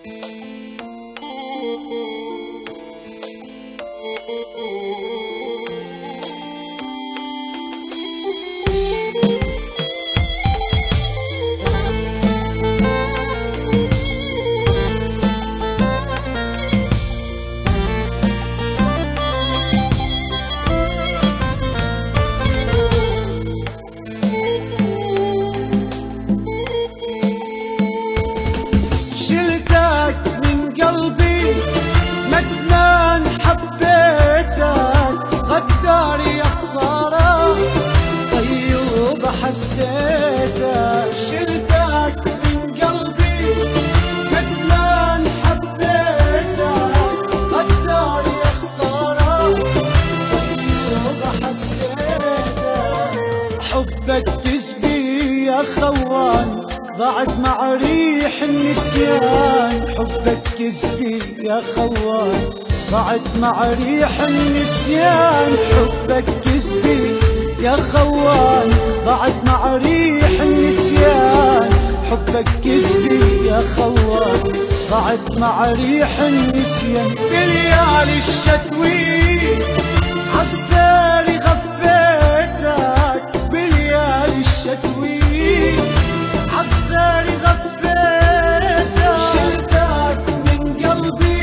حسيتك شلتك من قلبي مثل حبيتك غدار يا خسارة طيب حسيتك حبك كذبي يا خوان ضاعت مع ريح النسيان حبك كذبي يا خوان ضاعت مع ريح النسيان حبك كذبي يا خوان ضاعت مع ريح النسيان حبك كذبي يا خوان ضاعت مع ريح النسيان بليالي الشتوي عالستاري غفيتك بليالي الشتوي عالستاري غفيتك شلتك من قلبي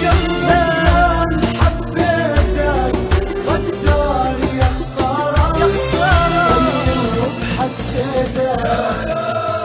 حبيتك غدار يا خسارة طيب حسيتك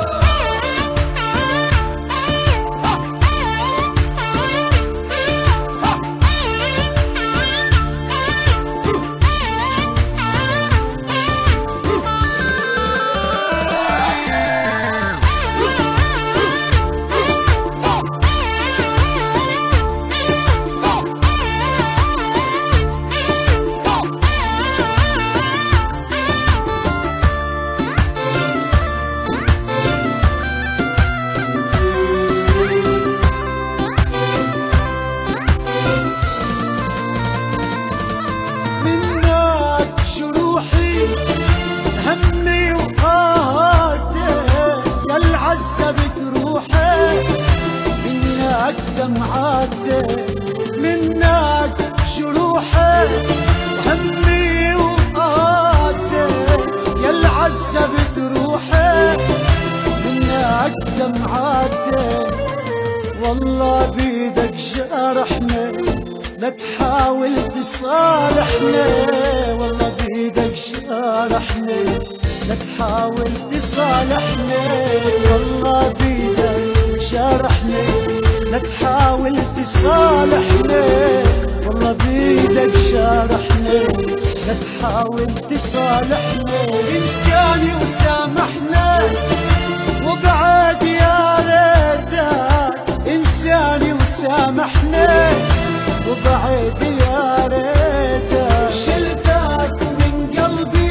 عذبت روحي منك دمعاتي منك جروحي وهمي وقاتي يلا عذبت روحي منك دمعاتي والله بيدك جرحنا لا تحاول تصالحنا والله بيدك جرحنا لا تحاول تصالحنا والله بيدك جرحنا لا تحاول تصالحنا والله بيدك جرحنا لا تحاول تصالحنا انساني وسامحنا وبعد يا ريتك انساني وسامحنا وبعد يا ريتك شلتك من قلبي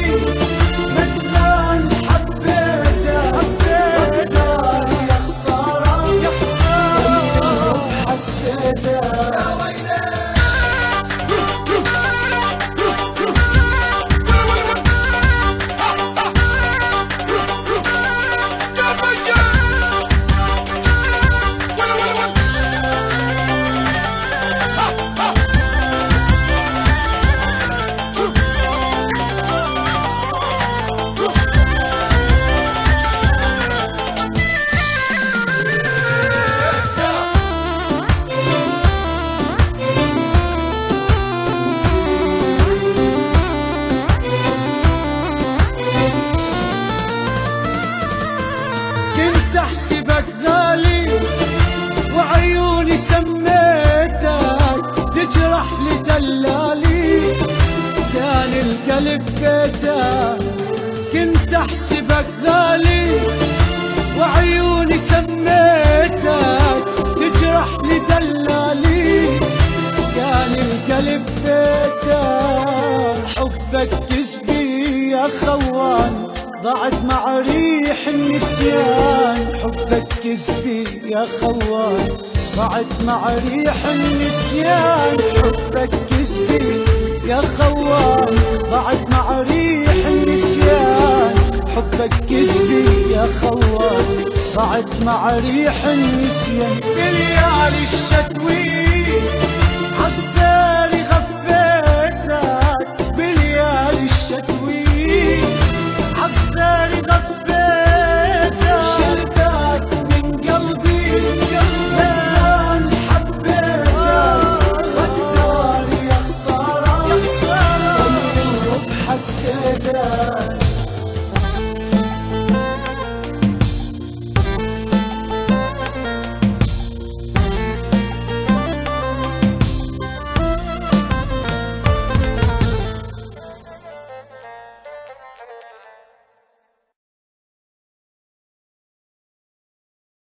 احسبك غالي وعيوني سميتك تجرح لي دلالي كان القلب بيتك كنت احسبك غالي وعيوني سميتك تجرح لي دلالي كان القلب بيتك حبك كذبي يا خوان ضاعت مع ريح النسيان حبك كذبي يا خوان ضاعت مع ريح النسيان حبك كذبي يا خوان ضاعت مع ريح النسيان حبك كذبي يا خوان ضاعت مع ريح النسيان بليالي الشتوي عالستاني غفيتك بليالي الشتوي عالستاني غفيتك شلتك من قلبي لأن حبيتك غدار يا خسارة طيب حسيتك